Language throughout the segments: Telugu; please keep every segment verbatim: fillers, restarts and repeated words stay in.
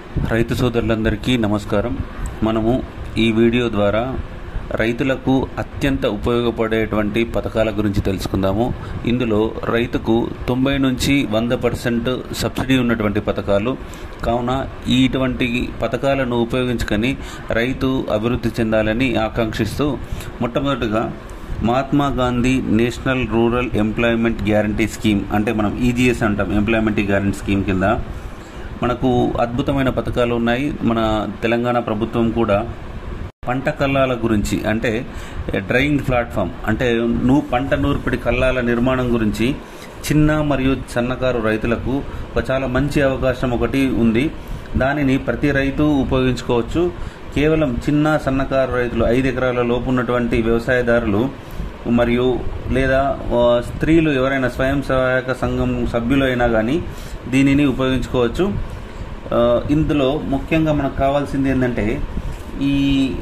రైతు సోదరులందరికీ నమస్కారం. మనము ఈ వీడియో ద్వారా రైతులకు అత్యంత ఉపయోగపడేటువంటి పథకాల గురించి తెలుసుకుందాము. ఇందులో రైతుకు తొంభై నుంచి వంద పర్సెంట్ సబ్సిడీ ఉన్నటువంటి పథకాలు కావున ఇటువంటి పథకాలను ఉపయోగించుకొని రైతు అభివృద్ధి చెందాలని ఆకాంక్షిస్తూ మొట్టమొదటిగా Mahatma Gandhi national rural employment guarantee scheme, అంటే మనం ఈజీఎస్ అంటాం, ఎంప్లాయ్మెంట్ గ్యారంటీ స్కీమ్ కింద మనకు అద్భుతమైన పథకాలు ఉన్నాయి. మన తెలంగాణ ప్రభుత్వం కూడా పంట కల్లాల గురించి, అంటే డ్రైయింగ్ ప్లాట్ఫామ్, అంటే నూ పంట నూర్పిడి కల్లాల నిర్మాణం గురించి చిన్న మరియు సన్నకారు రైతులకు ఒక చాలా మంచి అవకాశం ఒకటి ఉంది. దానిని ప్రతి రైతు ఉపయోగించుకోవచ్చు. కేవలం చిన్న సన్నకారు రైతులు, ఐదు ఎకరాల లోపు ఉన్నటువంటి వ్యవసాయదారులు మరియు లేదా స్త్రీలు ఎవరైనా స్వయం సహాయక సంఘం సభ్యులు అయినా కానీ దీనిని ఉపయోగించుకోవచ్చు. ఇందులో ముఖ్యంగా మనకు కావాల్సింది ఏంటంటే, ఈ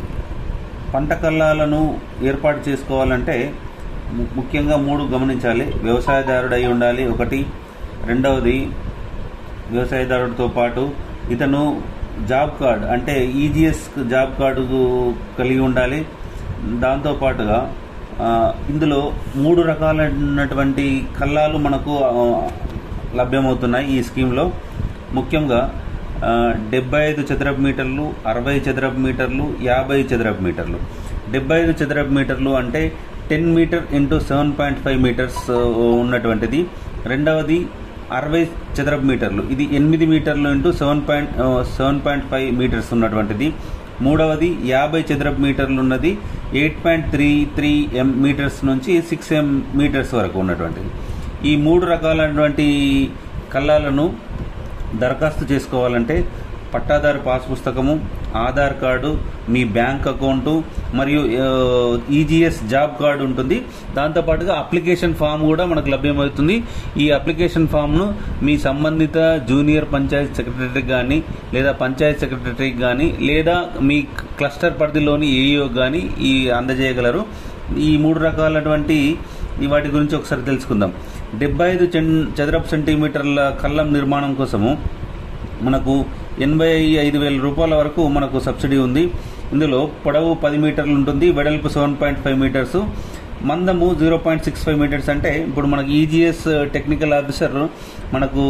పంట కల్లాలను ఏర్పాటు చేసుకోవాలంటే ముఖ్యంగా మూడు గమనించాలి. వ్యవసాయదారుడు అయి ఉండాలి ఒకటి. రెండవది, వ్యవసాయదారుడితో పాటు ఇతను జాబ్ కార్డ్, అంటే ఈజీఎస్ జాబ్ కార్డు కలిగి ఉండాలి. దాంతోపాటుగా ఇందులో మూడు రకాలైనటువంటి కల్లాలు మనకు లభ్యమవుతున్నాయి ఈ స్కీమ్లో. ముఖ్యంగా డెబ్బై ఐదు చదరపు మీటర్లు, అరవై చదరపు మీటర్లు, యాభై చదరపు మీటర్లు. డెబ్బై ఐదు చదరపు మీటర్లు అంటే ten meter into seven point five meters ఉన్నటువంటిది. రెండవది అరవై చదరపు మీటర్లు, ఇది ఎనిమిది మీటర్లు into seven point seven point five meters ఉన్నటువంటిది. మూడవది యాభై చదరపు మీటర్లు ఉన్నది, eight point three three M meters నుంచి సిక్స్ ఎం మీటర్స్ వరకు ఉన్నటువంటిది. ఈ మూడు రకాలైనటువంటి కల్లాలను దరఖాస్తు చేసుకోవాలంటే పట్టాదారు పాస్ పుస్తకము, ఆధార్ కార్డు, మీ బ్యాంక్ అకౌంటు మరియు ఈజీఎస్ జాబ్ కార్డు ఉంటుంది. దాంతోపాటుగా అప్లికేషన్ ఫామ్ కూడా మనకు లభ్యమవుతుంది. ఈ అప్లికేషన్ ఫామ్ను మీ సంబంధిత జూనియర్ పంచాయత్ సెక్రటరీకి కానీ లేదా పంచాయత్ సెక్రటరీకి కానీ లేదా మీ క్లస్టర్ పరిధిలోని ఏఈఓ కానీ ఈ అందజేయగలరు. ఈ మూడు రకాలటువంటి వాటి గురించి ఒకసారి తెలుసుకుందాం. డెబ్బై ఐదు చదరపు సెంటీమీటర్ల కల్లం నిర్మాణం కోసము మనకు ఎనభై ఐదు వేల రూపాయల వరకు మనకు సబ్సిడీ ఉంది. ఇందులో పొడవు పది మీటర్లు ఉంటుంది, వెడల్పు సెవెన్ పాయింట్ ఫైవ్ మీటర్స్, మందము zero point six five meters. అంటే ఇప్పుడు మనకు ఈజీఎస్ టెక్నికల్ ఆఫీసర్ మనకు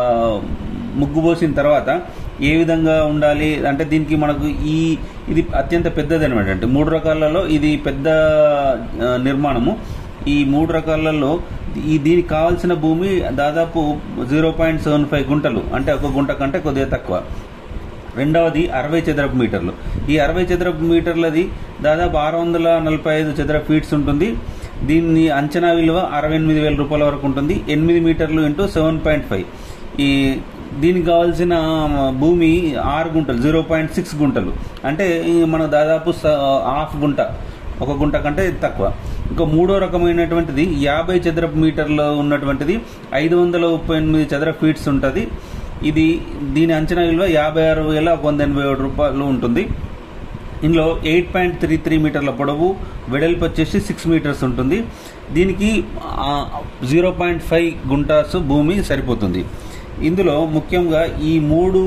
ముగ్గు పోసిన తర్వాత ఏ విధంగా ఉండాలి అంటే, దీనికి మనకు ఈ ఇది అత్యంత పెద్దది అనమాట. అంటే మూడు రకాలలో ఇది పెద్ద నిర్మాణము. ఈ మూడు రకాలలో ఈ దీనికి కావాల్సిన భూమి దాదాపు జీరో పాయింట్ సెవెన్ ఫైవ్ గుంటలు, అంటే ఒక గుంట కంటే కొద్దిగా తక్కువ. రెండవది అరవై చదరపు మీటర్లు. ఈ అరవై చదరపు మీటర్లది దాదాపు ఆరు వందల నలభై ఐదు చదరపు ఫీట్స్ ఉంటుంది. దీన్ని అంచనా విలువ అరవై ఎనిమిది వేల రూపాయల వరకు ఉంటుంది. ఎనిమిది మీటర్లు ఇంటూ సెవెన్ పాయింట్ ఫైవ్. ఈ దీనికి కావాల్సిన భూమి ఆరు గుంటలు, జీరో పాయింట్ సిక్స్ గుంటలు, అంటే మన దాదాపు హాఫ్ గుంట, ఒక గుంట కంటే తక్కువ. ఇంకా మూడో రకమైనటువంటిది యాభై చదరపు మీటర్లు ఉన్నటువంటిది, ఐదు వందల ముప్పై ఎనిమిది చదరపు ఫీట్స్ ఉంటుంది. ఇది దీని అంచనా విలువ యాభై ఆరు వేల వంద ఎనభై ఏడు రూపాయలు ఉంటుంది. ఇందులో ఎయిట్ పాయింట్ త్రీ త్రీ మీటర్ల పొడవు, వెడల్పు వచ్చేసి సిక్స్ మీటర్స్ ఉంటుంది. దీనికి జీరో పాయింట్ ఫైవ్ గుంటాస్ భూమి సరిపోతుంది. ఇందులో ముఖ్యంగా ఈ మూడు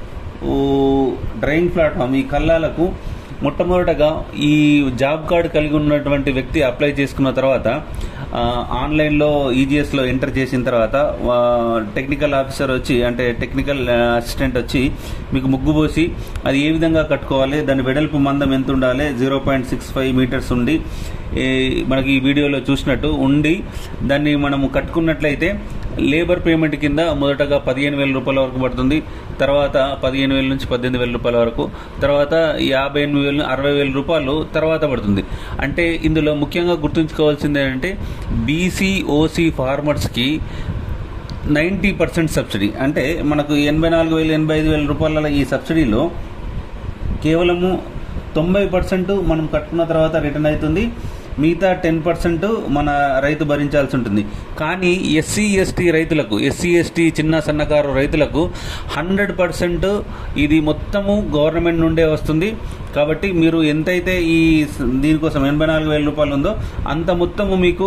డ్రైయింగ్ ప్లాట్ఫామ్, ఈ కల్లాలకు మొట్టమొదటగా ఈ జాబ్ కార్డు కలిగి ఉన్నటువంటి వ్యక్తి అప్లై చేసుకున్న తర్వాత ఆన్లైన్లో ఈజీఎస్లో ఎంటర్ చేసిన తర్వాత టెక్నికల్ ఆఫీసర్ వచ్చి, అంటే టెక్నికల్ అసిస్టెంట్ వచ్చి మీకు ముగ్గు పోసి అది ఏ విధంగా కట్టుకోవాలి, దాని వెడల్పు మందం ఎంత ఉండాలి, zero point six five meters ఉండి మనకి ఈ వీడియోలో చూసినట్టు ఉండి దాన్ని మనము కట్టుకున్నట్లయితే లేబర్ పేమెంట్ కింద మొదటగా పదిహేను వేల రూపాయల వరకు పడుతుంది. తర్వాత పదిహేను వేల నుంచి పద్దెనిమిది వేల రూపాయల వరకు, తర్వాత యాభై ఎనిమిది వేలు అరవై వేల రూపాయలు తర్వాత పడుతుంది. అంటే ఇందులో ముఖ్యంగా గుర్తుంచుకోవాల్సింది ఏంటంటే, బీసీ ఓసీ ఫార్మర్స్కి నైంటీ పర్సెంట్ సబ్సిడీ, అంటే మనకు ఎనభై నాలుగు వేలు ఎనభై ఐదు వేల రూపాయల ఈ సబ్సిడీలో కేవలము తొంభై పర్సెంట్ మనం కట్టుకున్న తర్వాత రిటర్న్ అవుతుంది. మిగతా టెన్ పర్సెంట్ మన రైతు భరించాల్సి ఉంటుంది. కానీ ఎస్సీ ఎస్టీ రైతులకు, ఎస్సీ ఎస్టీ చిన్న సన్నకారు రైతులకు హండ్రెడ్ పర్సెంట్ ఇది మొత్తము గవర్నమెంట్ నుండే వస్తుంది. కాబట్టి మీరు ఎంతైతే ఈ దీనికోసం ఎనభై నాలుగు వేల రూపాయలు ఉందో అంత మొత్తము మీకు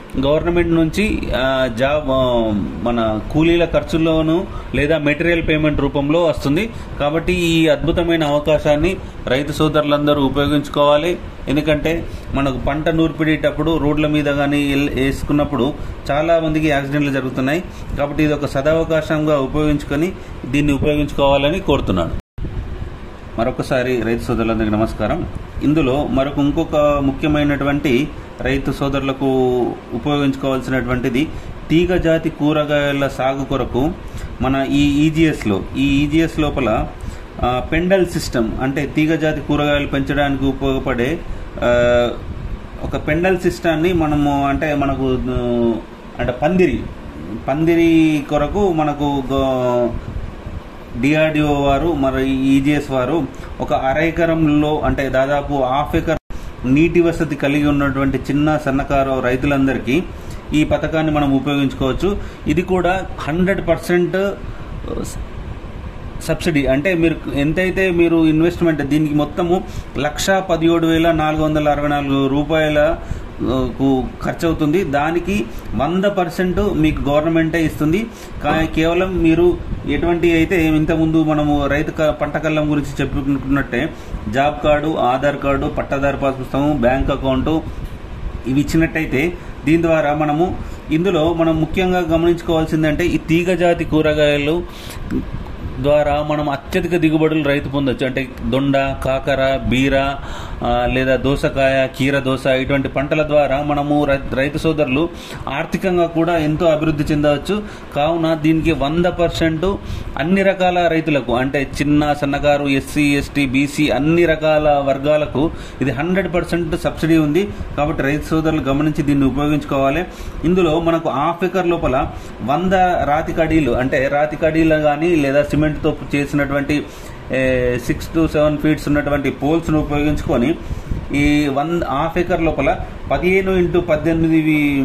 గవర్నమెంట్ నుంచి జాబ్ మన కూలీల ఖర్చుల్లోనూ లేదా మెటీరియల్ పేమెంట్ రూపంలో వస్తుంది. కాబట్టి ఈ అద్భుతమైన అవకాశాన్ని రైతు సోదరులందరూ ఉపయోగించుకోవాలి. ఎందుకంటే మనకు పంట నూర్పిడేటప్పుడు రోడ్ల మీద కానీ వేసుకున్నప్పుడు చాలా మందికి యాక్సిడెంట్లు జరుగుతున్నాయి. కాబట్టి ఇది ఒక సదవకాశంగా ఉపయోగించుకొని దీన్ని ఉపయోగించుకోవాలని కోరుతున్నాను. మరొకసారి రైతు సోదరులందరికీ నమస్కారం. ఇందులో మరొక ఇంకొక ముఖ్యమైనటువంటి రైతు సోదరులకు ఉపయోగించుకోవాల్సినటువంటిది తీగ జాతి కూరగాయల సాగు కొరకు మన ఈ ఈజీఎస్లో ఈ ఈజీఎస్ లోపల పెండల్ సిస్టమ్ అంటే తీగ జాతి కూరగాయలు పెంచడానికి ఉపయోగపడే ఒక పెండల్ సిస్టాన్ని మనము అంటే మనకు అంటే పందిరి పందిరి కొరకు మనకు డిఆర్డిఓ వారు మరి ఈజీఎస్ వారు ఒక అర ఎకరంలో అంటే దాదాపు హాఫ్ ఎకర్ నీటి వసతి కలిగి ఉన్నటువంటి చిన్న సన్నకారు రైతులందరికీ ఈ పథకాన్ని మనం ఉపయోగించుకోవచ్చు. ఇది కూడా హండ్రెడ్ పర్సెంట్ సబ్సిడీ అంటే మీరు ఎంతైతే మీరు ఇన్వెస్ట్మెంట్ దీనికి మొత్తము లక్ష పదిహేడు వేల నాలుగు వందల అరవై నాలుగు రూపాయల ఖర్చు అవుతుంది. దానికి వంద పర్సెంట్ మీకు గవర్నమెంటే ఇస్తుంది. కేవలం మీరు ఎటువంటి అయితే ఇంతకుముందు మనము రైతు పంట కళ్ళం గురించి చెప్పుకున్నట్టే జాబ్ కార్డు, ఆధార్ కార్డు, పట్టాదారు పాస్ పుస్తకం, బ్యాంక్ అకౌంటు ఇవి ఇచ్చినట్టయితే దీని ద్వారా మనము ఇందులో మనం ముఖ్యంగా గమనించుకోవాల్సిందంటే ఈ తీగ జాతి కూరగాయలు ద్వారా మనం అత్యధిక దిగుబడులు రైతు పొందొచ్చు. అంటే దొండ, కాకర, బీర లేదా దోసకాయ, కీర దోస ఇటువంటి పంటల ద్వారా మనము రైతు సోదరులు ఆర్థికంగా కూడా ఎంతో అభివృద్ధి చెందవచ్చు. కావున దీనికి వంద పర్సెంట్ అన్ని రకాల రైతులకు అంటే చిన్న సన్నకారు, ఎస్సీ, ఎస్టీ, బీసీ అన్ని రకాల వర్గాలకు ఇది హండ్రెడ్ పర్సెంట్ సబ్సిడీ ఉంది. కాబట్టి రైతు సోదరులు గమనించి దీన్ని ఉపయోగించుకోవాలి. ఇందులో మనకు హాఫ్ ఎకర్ లోపల వంద రాతి కడీలు అంటే రాతి కడీలు కానీ లేదా సిమెంట్ తో చేసినటువంటి సిక్స్ టు సెవెన్ ఫీట్స్ ఉన్నటువంటి పోల్స్ను ఉపయోగించుకొని ఈ వంద హాఫ్ ఎకర్ లోపల పదిహేను ఇంటూ పద్దెనిమిది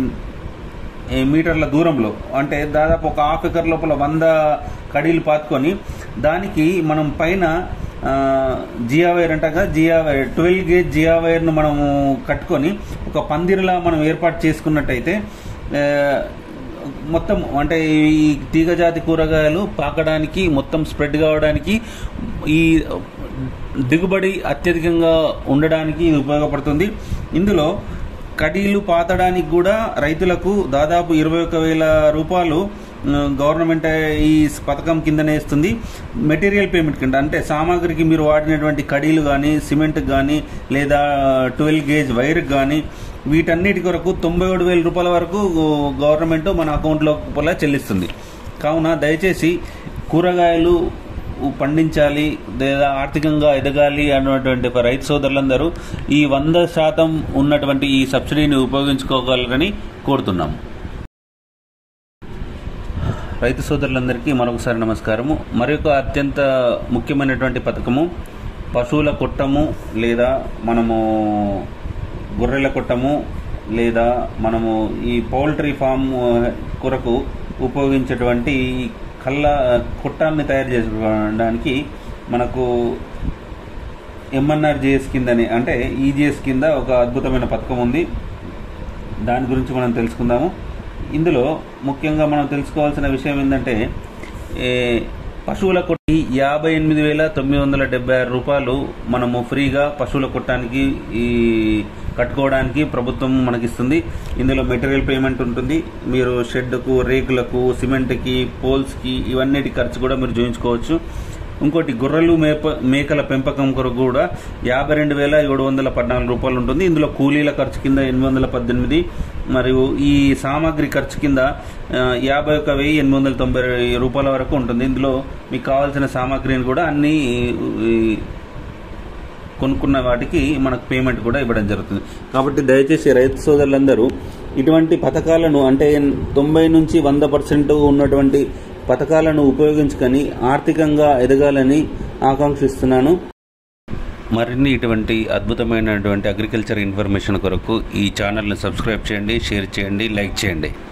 మీటర్ల దూరంలో అంటే దాదాపు ఒక హాఫ్ ఎకర్ లోపల వంద కడీలు పాతుకొని దానికి మనం పైన జియా వైర్ అంటాగా GI wire twelve gauge GI వైర్ను మనము కట్టుకొని ఒక పందిరిలా మనం ఏర్పాటు చేసుకున్నట్టయితే మొత్తం అంటే ఈ తీగజాతి కూరగాయలు పాకడానికి మొత్తం స్ప్రెడ్ కావడానికి ఈ దిగుబడి అత్యధికంగా ఉండడానికి ఇది ఉపయోగపడుతుంది. ఇందులో కడీలు పాతడానికి కూడా రైతులకు దాదాపు ఇరవై ఒక వేల రూపాయలు గవర్నమెంట్ ఈ పథకం కిందనే ఇస్తుంది. మెటీరియల్ పేమెంట్ కింద అంటే సామాగ్రికి మీరు వాడినటువంటి కడీలు కానీ, సిమెంట్ కానీ లేదా ట్వెల్వ్ గేజ్ వైర్ కానీ వీటన్నిటి కొరకు తొంభై ఏడు వేల రూపాయల వరకు గవర్నమెంట్ మన అకౌంట్లో చెల్లిస్తుంది. కావున దయచేసి కూరగాయలు పండించాలి లేదా ఆర్థికంగా ఎదగాలి అన్నటువంటి రైతు సోదరులందరూ ఈ వంద శాతం ఉన్నటువంటి ఈ సబ్సిడీని ఉపయోగించుకోగలరని కోరుతున్నాము. రైతు సోదరులందరికీ మరొకసారి నమస్కారము. మరొక అత్యంత ముఖ్యమైనటువంటి పథకము పశువుల కొట్టము లేదా మనము గొర్రెల కొట్టము లేదా మనము ఈ పౌల్ట్రీ ఫామ్ కొరకు ఉపయోగించేటువంటి కళ్ళ కొట్టాన్ని తయారు చేసుకోవడానికి మనకు ఎంఎన్ఆర్జేఎస్ కిందని అంటే ఈజీఎస్ కింద ఒక అద్భుతమైన పథకం ఉంది. దాని గురించి మనం తెలుసుకుందాము. ఇందులో ముఖ్యంగా మనం తెలుసుకోవాల్సిన విషయం ఏంటంటే పశువుల కొట్టి యాభై ఎనిమిది వేల తొమ్మిది వందల డెబ్బై ఆరు రూపాయలు మనము ఫ్రీగా పశువుల కొట్టానికి ఈ కట్టుకోవడానికి ప్రభుత్వం మనకిస్తుంది. ఇందులో మెటీరియల్ పేమెంట్ ఉంటుంది. మీరు షెడ్కు, రేకులకు, సిమెంట్కి, పోల్స్కి ఇవన్నిటి ఖర్చు కూడా మీరు చూయించుకోవచ్చు. ఇంకోటి గొర్రెలు మేప మేకల పెంపకం కొరకు కూడా యాభై రెండు వేల ఏడు వందల పద్నాలుగు రూపాయలు ఉంటుంది. ఇందులో కూలీల ఖర్చు కింద ఎనిమిది వందల పద్దెనిమిది మరియు ఈ సామాగ్రి ఖర్చు కింద యాభై ఒక వెయ్యి ఎనిమిది వందల తొంభై రూపాయల వరకు ఉంటుంది. ఇందులో మీకు కావాల్సిన సామాగ్రిని కూడా అన్ని కొనుక్కున్న వాటికి మనకు పేమెంట్ కూడా ఇవ్వడం జరుగుతుంది. కాబట్టి దయచేసి రైతు సోదరులందరూ ఇటువంటి పథకాలను అంటే తొంభై నుంచి వంద పర్సెంట్ ఉన్నటువంటి పథకాలను ఉపయోగించుకొని ఆర్థికంగా ఎదగాలని ఆకాంక్షిస్తున్నాను. మరిన్ని ఇటువంటి అద్భుతమైనటువంటి అగ్రికల్చర్ ఇన్ఫర్మేషన్ కొరకు ఈ ఛానల్ని సబ్స్క్రైబ్ చేయండి, షేర్ చేయండి, లైక్ చేయండి.